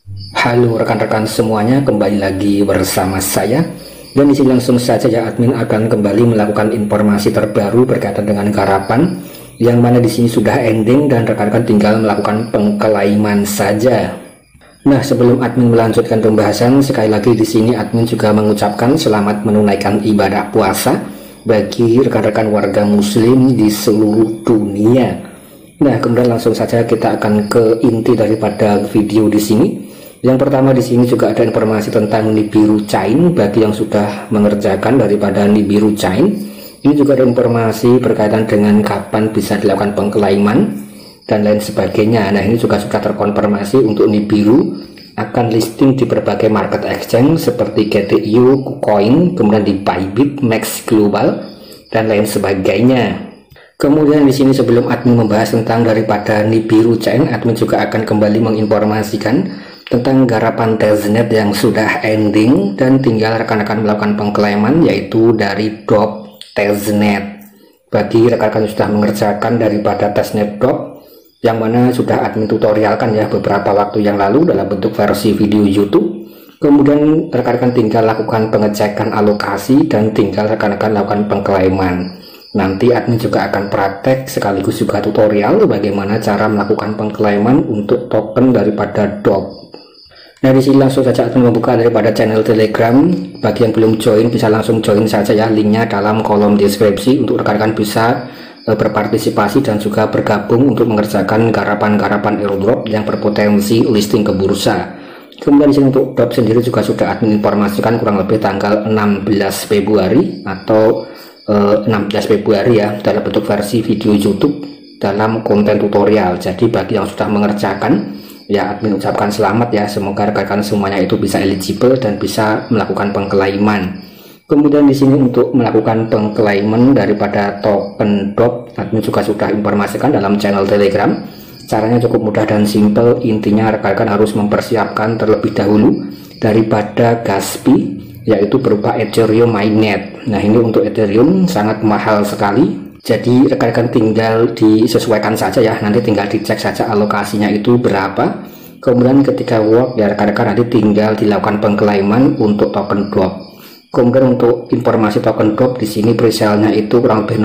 Halo rekan-rekan semuanya, kembali lagi bersama saya. Dan di sini langsung saja ya, admin akan kembali melakukan informasi terbaru berkaitan dengan garapan, yang mana di sini sudah ending dan rekan-rekan tinggal melakukan pengklaiman saja. Nah, sebelum admin melanjutkan pembahasan, sekali lagi di sini admin juga mengucapkan selamat menunaikan ibadah puasa bagi rekan-rekan warga muslim di seluruh dunia. Nah, kemudian langsung saja kita akan ke inti daripada video di sini. Yang pertama di sini juga ada informasi tentang Nibiru Chain bagi yang sudah mengerjakan daripada Nibiru Chain. Ini juga ada informasi berkaitan dengan kapan bisa dilakukan pengklaiman dan lain sebagainya. Nah, ini juga sudah terkonfirmasi untuk Nibiru akan listing di berbagai market exchange seperti GTU, KuCoin, kemudian di Bybit, Max Global dan lain sebagainya. Kemudian di sini sebelum admin membahas tentang daripada Nibiru Chain, admin juga akan kembali menginformasikan tentang garapan teznet yang sudah ending dan tinggal rekan-rekan melakukan pengklaiman, yaitu dari drop teznet. Bagi rekan-rekan yang sudah mengerjakan daripada teznet drop yang mana sudah admin tutorialkan ya beberapa waktu yang lalu dalam bentuk versi video YouTube, kemudian rekan-rekan tinggal lakukan pengecekan alokasi dan tinggal rekan-rekan lakukan pengklaiman. Nanti admin juga akan praktek sekaligus juga tutorial bagaimana cara melakukan pengklaiman untuk token daripada drop. Nah, di sini langsung saja admin membuka daripada channel Telegram. Bagi yang belum join bisa langsung join saja ya, linknya dalam kolom deskripsi untuk rekan-rekan bisa berpartisipasi dan juga bergabung untuk mengerjakan garapan-garapan airdrop yang berpotensi listing ke bursa. Kemudian di sini untuk drop sendiri juga sudah admin informasikan kurang lebih tanggal 16 Februari atau 16 Februari ya, dalam bentuk versi video YouTube dalam konten tutorial. Jadi bagi yang sudah mengerjakan ya, admin ucapkan selamat ya, semoga rekan-rekan semuanya itu bisa eligible dan bisa melakukan pengklaiman. Kemudian di sini untuk melakukan pengklaiman daripada token drop, admin juga sudah informasikan dalam channel Telegram. Caranya cukup mudah dan simple, intinya rekan-rekan harus mempersiapkan terlebih dahulu daripada gas fee, yaitu berupa Ethereum mainnet. Nah, ini untuk Ethereum sangat mahal sekali. Jadi rekan-rekan tinggal disesuaikan saja ya, nanti tinggal dicek saja alokasinya itu berapa. Kemudian ketika work ya rekan-rekan nanti tinggal dilakukan pengklaiman untuk token drop. Kemudian untuk informasi token drop di sini presale-nya itu kurang lebih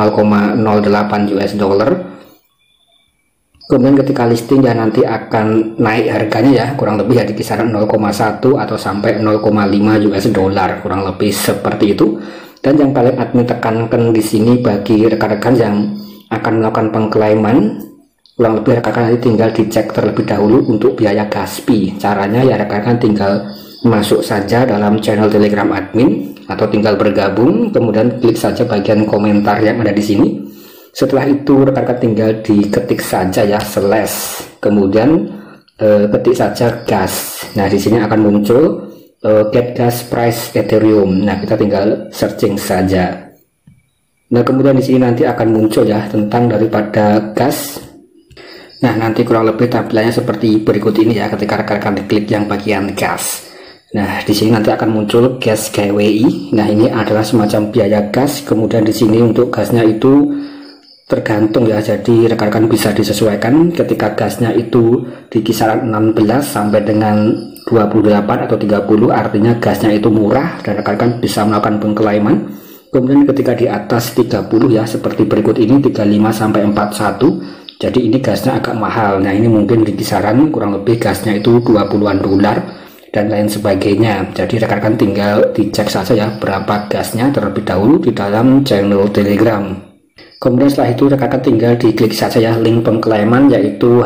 0,08 US dollar. Kemudian ketika listing ya nanti akan naik harganya ya, kurang lebih ya di kisaran 0,1 atau sampai 0,5 US dollar, kurang lebih seperti itu. Dan yang paling admin tekankan di sini bagi rekan-rekan yang akan melakukan pengklaiman, kurang lebih rekan-rekan nanti tinggal dicek terlebih dahulu untuk biaya gas fee. Caranya ya rekan-rekan tinggal masuk saja dalam channel Telegram admin atau tinggal bergabung, kemudian klik saja bagian komentar yang ada di sini. Setelah itu rekan-rekan tinggal diketik saja ya slash, kemudian ketik saja gas. Nah, di sini akan muncul get gas price Ethereum. Nah, kita tinggal searching saja. Nah, kemudian di sini nanti akan muncul ya tentang daripada gas. Nah, nanti kurang lebih tampilannya seperti berikut ini ya ketika rekan-rekan diklik yang bagian gas. Nah, di sini nanti akan muncul gas GWI. Nah, ini adalah semacam biaya gas. Kemudian di sini untuk gasnya itu tergantung ya, jadi rekan-rekan bisa disesuaikan ketika gasnya itu di kisaran 16 sampai dengan 28 atau 30, artinya gasnya itu murah dan rekan-rekan bisa melakukan pengklaiman. Kemudian ketika di atas 30 ya seperti berikut ini 35 sampai 41, jadi ini gasnya agak mahal. Nah, ini mungkin di kisaran kurang lebih gasnya itu 20-an dolar dan lain sebagainya. Jadi rekan-rekan tinggal dicek saja ya berapa gasnya terlebih dahulu di dalam channel Telegram. Kemudian setelah itu rekan-rekan tinggal diklik saja ya link pengklaiman, yaitu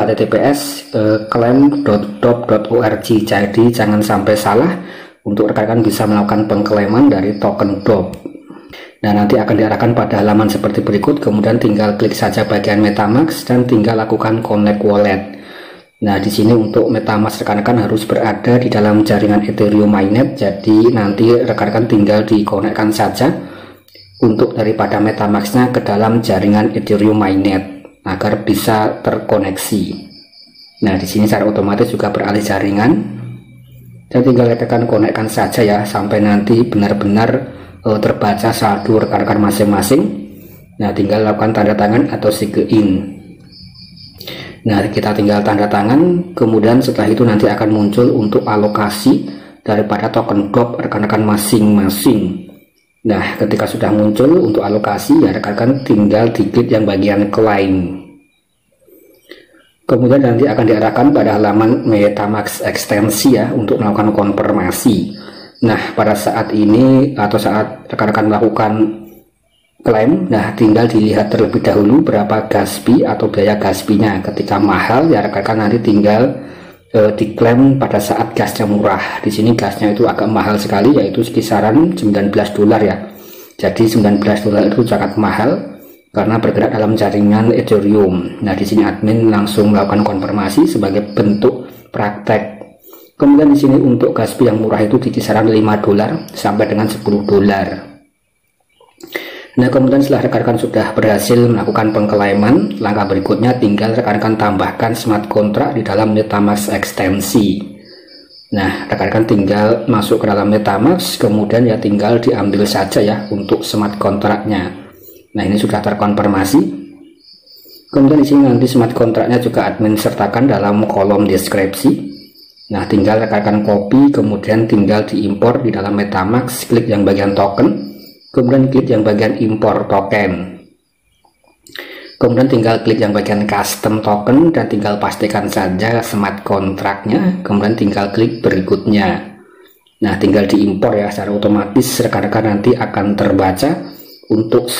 https://claim.drop.org. Jadi jangan sampai salah untuk rekan-rekan bisa melakukan pengklaiman dari token drop. Nah, nanti akan diarahkan pada halaman seperti berikut. Kemudian tinggal klik saja bagian MetaMask dan tinggal lakukan connect wallet. Nah, di sini untuk MetaMask rekan-rekan harus berada di dalam jaringan Ethereum mainnet. Jadi nanti rekan-rekan tinggal dikonekkan saja untuk daripada MetaMask-nya ke dalam jaringan Ethereum mainnet agar bisa terkoneksi. Nah, di sini secara otomatis juga beralih jaringan dan tinggal rekan konekkan saja ya sampai nanti benar-benar terbaca saldo rekan-rekan masing-masing. Nah, tinggal lakukan tanda tangan atau sign in. Nah, kita tinggal tanda tangan, kemudian setelah itu nanti akan muncul untuk alokasi daripada token drop rekan-rekan masing-masing. Nah, ketika sudah muncul untuk alokasi, ya rekan-rekan tinggal diklik yang bagian claim. Kemudian nanti akan diarahkan pada halaman MetaMask ekstensi ya untuk melakukan konfirmasi. Nah, pada saat ini atau saat rekan-rekan melakukan klaim, nah tinggal dilihat terlebih dahulu berapa gas fee atau biaya gas fee-nya. Ketika mahal ya rekan-rekan nanti tinggal diklaim pada saat gasnya murah. Di sini gasnya itu agak mahal sekali, yaitu kisaran 19 dolar ya. Jadi 19 dolar itu sangat mahal karena bergerak dalam jaringan Ethereum. Nah, di sini admin langsung melakukan konfirmasi sebagai bentuk praktek. Kemudian di sini untuk gas fee yang murah itu di kisaran 5 dolar sampai dengan 10 dolar. Nah, kemudian setelah rekan-rekan sudah berhasil melakukan pengklaiman, langkah berikutnya tinggal rekan-rekan tambahkan smart contract di dalam MetaMask ekstensi. Nah, rekan-rekan tinggal masuk ke dalam MetaMask, kemudian ya tinggal diambil saja ya untuk smart contract-nya. Nah, ini sudah terkonfirmasi. Kemudian di sini nanti smart contract-nya juga admin sertakan dalam kolom deskripsi. Nah, tinggal rekan-rekan copy, kemudian tinggal diimpor di dalam MetaMask, klik yang bagian token, kemudian klik yang bagian impor token, kemudian tinggal klik yang bagian custom token dan tinggal pastikan saja smart kontraknya, kemudian tinggal klik berikutnya. Nah, tinggal diimpor ya, secara otomatis rekan-rekan nanti akan terbaca untuk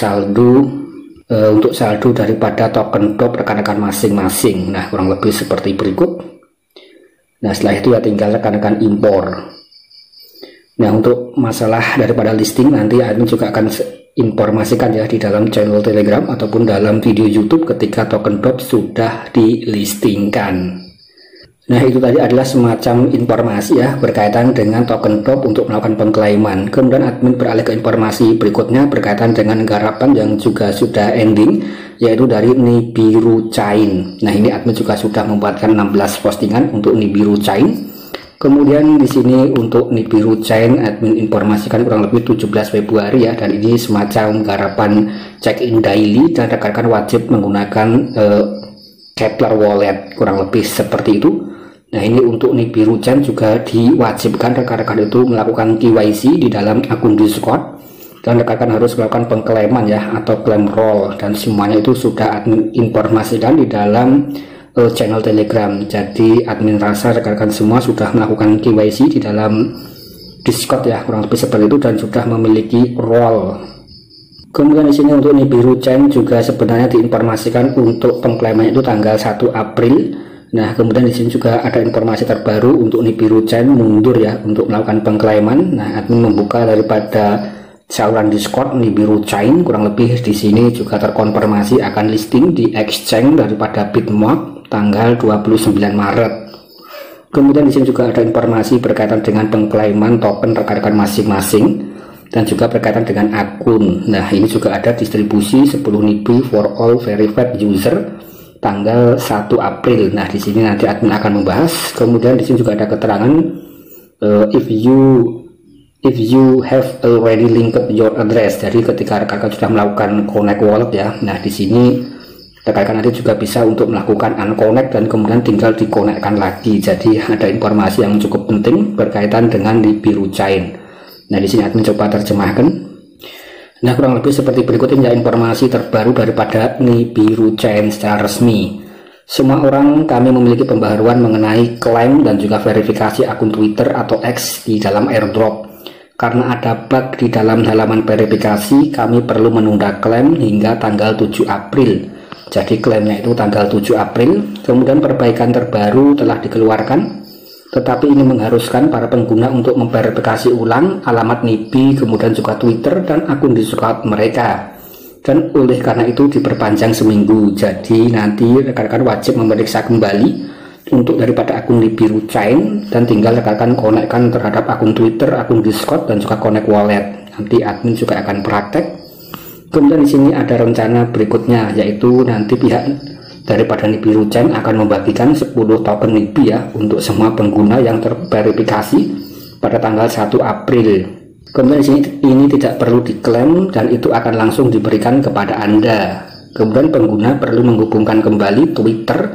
saldo daripada token drop rekan-rekan masing-masing. Nah, kurang lebih seperti berikut. Nah, setelah itu ya tinggal rekan-rekan impor. Nah, untuk masalah daripada listing nanti admin juga akan informasikan ya di dalam channel Telegram ataupun dalam video YouTube ketika token drop sudah dilistingkan. Nah, itu tadi adalah semacam informasi ya berkaitan dengan token drop untuk melakukan pengklaiman. Kemudian admin beralih ke informasi berikutnya berkaitan dengan garapan yang juga sudah ending, yaitu dari Nibiru Chain. Nah, ini admin juga sudah membuatkan 16 postingan untuk Nibiru Chain. Kemudian di sini untuk Nibiru Chain admin informasikan kurang lebih 17 Februari ya, dan ini semacam garapan check-in daily dan rekan-rekan wajib menggunakan Kepler Wallet, kurang lebih seperti itu. Nah, ini untuk Nibiru Chain juga diwajibkan rekan-rekan itu melakukan KYC di dalam akun Discord, dan rekan-rekan harus melakukan pengklaiman ya atau claim roll, dan semuanya itu sudah admin informasikan di dalam channel Telegram. Jadi admin rasa rekan-rekan semua sudah melakukan KYC di dalam Discord ya, kurang lebih seperti itu, dan sudah memiliki role. Kemudian di sini untuk Nibiru Chain juga sebenarnya diinformasikan untuk pengklaiman itu tanggal 1 April. Nah, kemudian di sini juga ada informasi terbaru untuk Nibiru Chain mundur ya untuk melakukan pengklaiman. Nah, admin membuka daripada saluran Discord Nibiru Chain, kurang lebih di sini juga terkonfirmasi akan listing di exchange daripada Bitmark tanggal 29 Maret. Kemudian di sini juga ada informasi berkaitan dengan pengklaiman token rekan-rekan masing-masing dan juga berkaitan dengan akun. Nah, ini juga ada distribusi 10 Nibi for all verified user tanggal 1 April. Nah, di sini nanti admin akan membahas. Kemudian di sini juga ada keterangan if you have already linked your address. Jadi ketika rekan-rekan sudah melakukan connect wallet ya. Nah, di sini rekan-rekan nanti juga bisa untuk melakukan unconnect dan kemudian tinggal dikonekkan lagi. Jadi ada informasi yang cukup penting berkaitan dengan Nibiru Chain. Nah, di sini admin coba terjemahkan. Nah, kurang lebih seperti berikut ini ya informasi terbaru daripada Nibiru Chain secara resmi. Semua orang kami memiliki pembaharuan mengenai klaim dan juga verifikasi akun Twitter atau X di dalam airdrop. Karena ada bug di dalam halaman verifikasi, kami perlu menunda klaim hingga tanggal 7 April. Jadi klaimnya itu tanggal 7 April. Kemudian perbaikan terbaru telah dikeluarkan, tetapi ini mengharuskan para pengguna untuk memverifikasi ulang alamat Nibi, kemudian juga Twitter dan akun Discord mereka. Dan oleh karena itu diperpanjang seminggu. Jadi nanti rekan-rekan wajib memeriksa kembali untuk daripada akun Nibiru Chain dan tinggal rekan-rekan konekkan terhadap akun Twitter, akun Discord dan juga connect wallet. Nanti admin juga akan praktek. Kemudian di sini ada rencana berikutnya, yaitu nanti pihak daripada Nibiru Chain akan membagikan 10 token Nibi ya untuk semua pengguna yang terverifikasi pada tanggal 1 April. Kemudian di sini ini tidak perlu diklaim dan itu akan langsung diberikan kepada Anda. Kemudian pengguna perlu menghubungkan kembali Twitter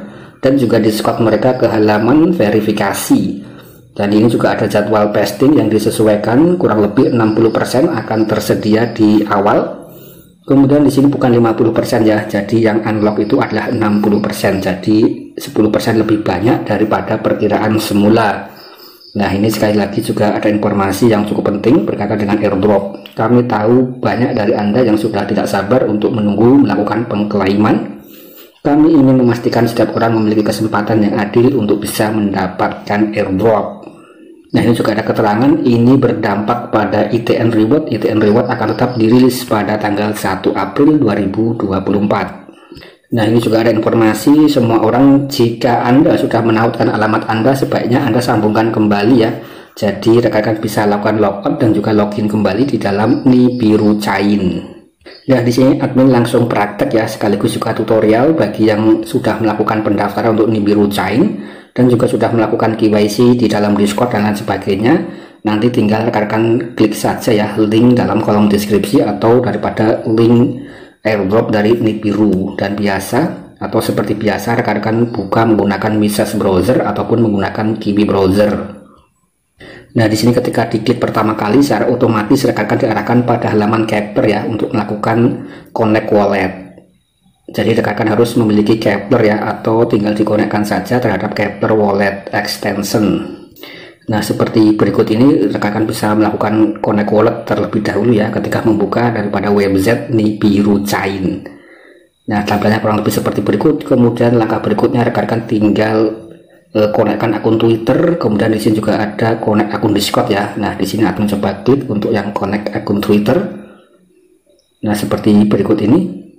dan juga Discord mereka ke halaman verifikasi. Dan ini juga ada jadwal pasting yang disesuaikan, kurang lebih 60% akan tersedia di awal. Kemudian di sini bukan 50% ya, jadi yang unlock itu adalah 60%, jadi 10% lebih banyak daripada perkiraan semula. Nah, ini sekali lagi juga ada informasi yang cukup penting berkaitan dengan airdrop. Kami tahu banyak dari Anda yang sudah tidak sabar untuk menunggu melakukan pengklaiman. Kami ingin memastikan setiap orang memiliki kesempatan yang adil untuk bisa mendapatkan airdrop. Nah, ini juga ada keterangan ini berdampak pada ITN Reward. ITN Reward akan tetap dirilis pada tanggal 1 April 2024. Nah, ini juga ada informasi semua orang, jika Anda sudah menautkan alamat Anda, sebaiknya Anda sambungkan kembali ya. Jadi rekan-rekan bisa lakukan logout dan juga login kembali di dalam Nibiru Chain. Nah, di sini admin langsung praktek ya, sekaligus juga tutorial bagi yang sudah melakukan pendaftaran untuk Nibiru Chain dan juga sudah melakukan KYC di dalam Discord dan lain sebagainya. Nanti tinggal rekan-rekan klik saja ya link dalam kolom deskripsi atau daripada link airdrop dari Nibiru. Dan biasa atau seperti biasa rekan-rekan buka menggunakan Mises browser ataupun menggunakan Kiwi browser. Nah, di sini ketika diklik pertama kali secara otomatis rekan-rekan diarahkan pada halaman Kepler ya untuk melakukan connect wallet. Jadi rekan-rekan harus memiliki Kepler ya, atau tinggal dikonekkan saja terhadap Kepler wallet extension. Nah, seperti berikut ini rekan-rekan bisa melakukan connect wallet terlebih dahulu ya ketika membuka daripada website Nibiru Chain. Nah, tampilannya kurang lebih seperti berikut. Kemudian langkah berikutnya rekan-rekan tinggal konekkan akun Twitter, kemudian di sini juga ada connect akun Discord ya. Nah, di sini akan coba klik untuk yang connect akun Twitter. Nah, seperti berikut ini.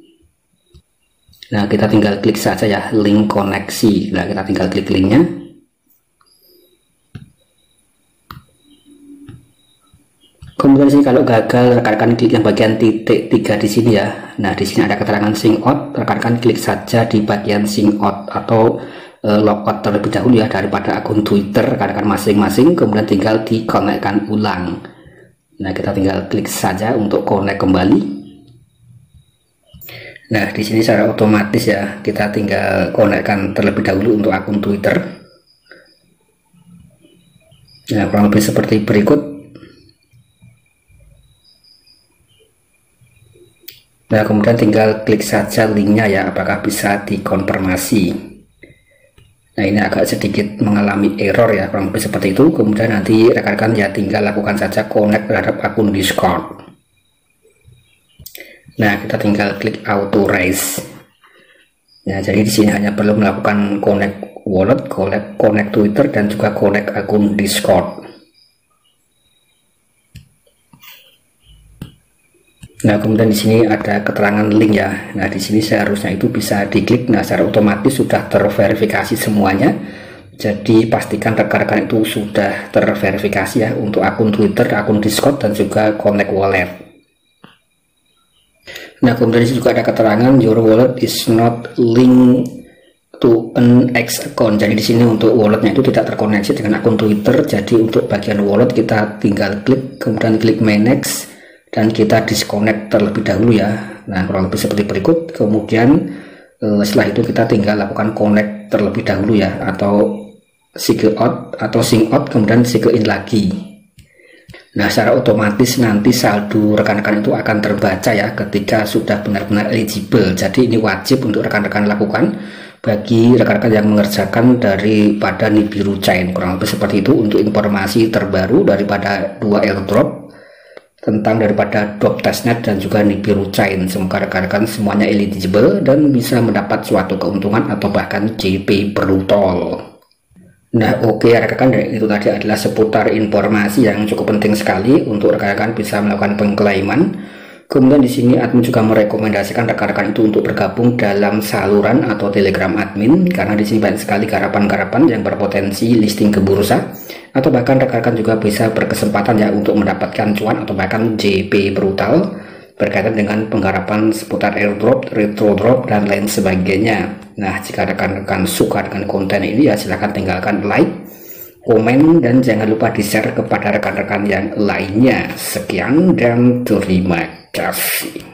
Nah, kita tinggal klik saja ya link koneksi. Nah, kita tinggal klik linknya. Kemudian sih kalau gagal rekan-rekan klik yang bagian titik 3 di sini ya. Nah, di sini ada keterangan sign out, rekan-rekan klik saja di bagian sign out atau logout terlebih dahulu ya daripada akun Twitter rekan-rekan masing-masing, kemudian tinggal dikonekkan ulang. Nah, kita tinggal klik saja untuk connect kembali. Nah, di sini secara otomatis ya kita tinggal konekkan terlebih dahulu untuk akun Twitter. Nah, kurang lebih seperti berikut. Nah, kemudian tinggal klik saja linknya ya, apakah bisa dikonfirmasi. Nah, ini agak sedikit mengalami error ya, kurang lebih seperti itu. Kemudian nanti rekan-rekan ya tinggal lakukan saja connect terhadap akun Discord. Nah, kita tinggal klik authorize. Nah, jadi di sini hanya perlu melakukan connect wallet, connect Twitter dan juga connect akun Discord. Nah, kemudian di sini ada keterangan link ya. Nah, di sini seharusnya itu bisa diklik. Nah, secara otomatis sudah terverifikasi semuanya. Jadi pastikan rekan-rekan itu sudah terverifikasi ya untuk akun Twitter, akun Discord dan juga connect wallet. Nah, kemudian di sini juga ada keterangan your wallet is not linked to an X account. Jadi di sini untuk walletnya itu tidak terkoneksi dengan akun Twitter. Jadi untuk bagian wallet kita tinggal klik, kemudian klik manage dan kita disconnect terlebih dahulu ya. Nah, kurang lebih seperti berikut. Kemudian setelah itu kita tinggal lakukan connect terlebih dahulu ya, atau sign out kemudian sign in lagi. Nah, secara otomatis nanti saldo rekan-rekan itu akan terbaca ya ketika sudah benar-benar eligible. Jadi ini wajib untuk rekan-rekan lakukan bagi rekan-rekan yang mengerjakan daripada Nibiru Chain. Kurang lebih seperti itu untuk informasi terbaru daripada dua airdrop tentang daripada drop testnet dan juga Nibiru Chain. Semoga rekan-rekan semuanya eligible dan bisa mendapat suatu keuntungan atau bahkan JP brutal. Nah, oke rekan-rekan, itu tadi adalah seputar informasi yang cukup penting sekali untuk rekan-rekan bisa melakukan pengklaiman. Kemudian di sini admin juga merekomendasikan rekan-rekan itu untuk bergabung dalam saluran atau Telegram admin, karena di sini banyak sekali garapan-garapan yang berpotensi listing ke bursa, atau bahkan rekan-rekan juga bisa berkesempatan ya untuk mendapatkan cuan atau bahkan JP brutal berkaitan dengan penggarapan seputar airdrop, retro drop dan lain sebagainya. Nah, jika rekan-rekan suka dengan konten ini ya silahkan tinggalkan like, komen, dan jangan lupa di-share kepada rekan-rekan yang lainnya. Sekian dan terima kasih.